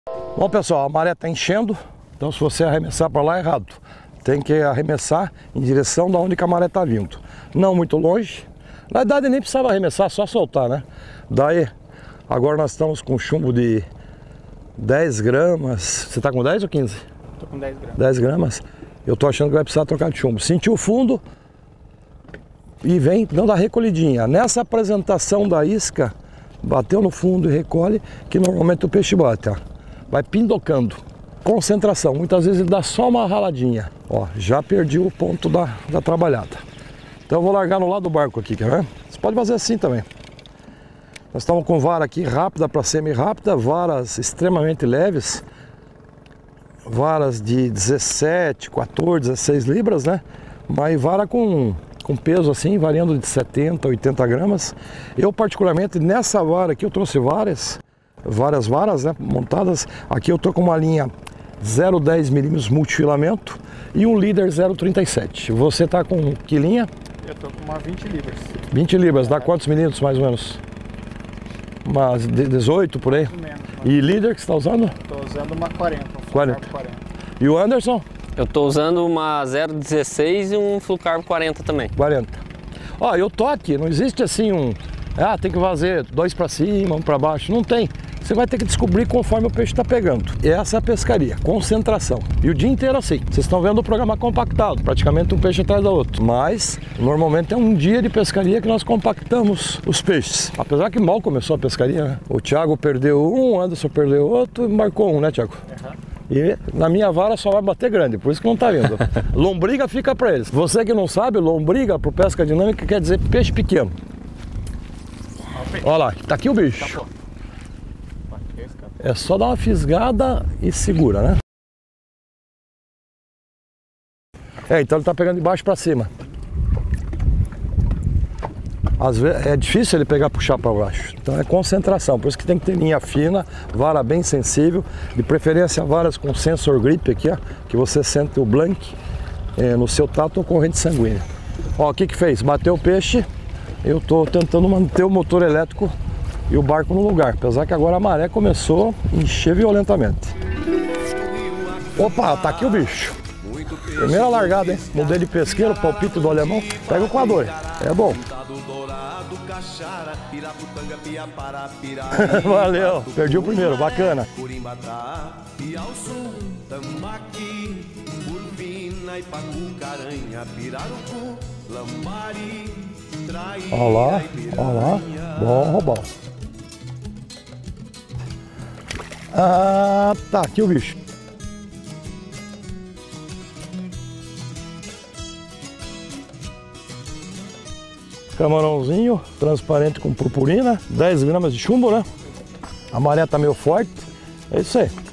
Bom, pessoal, a maré está enchendo, então se você arremessar para lá é errado. Tem que arremessar em direção da onde a maré está vindo. Não muito longe. Na verdade nem precisava arremessar, só soltar, né? Daí, agora nós estamos com chumbo de 10 gramas. Você está com 10 ou 15? Tô com 10 gramas. 10 gramas. Eu tô achando que vai precisar trocar de chumbo. Sentiu o fundo e vem dando a recolhidinha. Nessa apresentação da isca, bateu no fundo e recolhe, que normalmente o peixe bate, ó. Vai pindocando. Concentração, muitas vezes ele dá só uma raladinha. Ó, já perdi o ponto da trabalhada. Então eu vou largar no lado do barco aqui, quer ver? Você pode fazer assim também. Nós estamos com vara aqui rápida para semi-rápida, varas extremamente leves. Varas de 17, 14, 16 libras, né? Mas vara com peso assim, variando de 70 a 80 gramas. Eu particularmente, nessa vara aqui, eu trouxe várias varas, né, montadas. Aqui eu tô com uma linha 0,10 milímetros multifilamento e um líder 0,37. Você tá com que linha? Eu tô com uma 20 libras. 20 libras, dá quantos milímetros mais ou menos? Umas 18 por aí? Menos. E líder que você está usando? Tô usando uma 40. 40. E o Anderson? Eu tô usando uma 0,16 e um Flucarbo 40 também. 40. Ó, eu tô aqui, não existe assim tem que fazer 2 para cima, 1 para baixo, não tem. Você vai ter que descobrir conforme o peixe está pegando. E essa é a pescaria, concentração. E o dia inteiro assim. Vocês estão vendo o programa compactado, praticamente um peixe atrás do outro. Mas, normalmente é um dia de pescaria que nós compactamos os peixes. Apesar que mal começou a pescaria, né? O Thiago perdeu um, o Anderson perdeu outro e marcou um, né, Thiago? Uhum. E na minha vara só vai bater grande, por isso que não tá vindo. Lombriga fica para eles. Você que não sabe, lombriga pro pesca dinâmica quer dizer peixe pequeno. Olha lá, tá aqui o bicho. É só dar uma fisgada e segura, né? Então ele tá pegando de baixo para cima. Às vezes é difícil ele pegar e puxar para baixo. Então é concentração, por isso que tem que ter linha fina, vara bem sensível, de preferência varas com sensor grip aqui, ó, que você sente o blank no seu tato ou corrente sanguínea. Ó, o que que fez? Bateu o peixe, eu tô tentando manter o motor elétrico e o barco no lugar, apesar que agora a maré começou a encher violentamente. Opa, tá aqui o bicho. Primeira largada, hein? Mudei de pesqueiro, palpite do alemão, pega o coador, é bom. Valeu, perdi o primeiro, bacana. Olha lá, bom roubão. Ah, tá aqui o bicho. Camarãozinho, transparente com purpurina, 10 gramas de chumbo, né? A maré tá meio forte, é isso aí.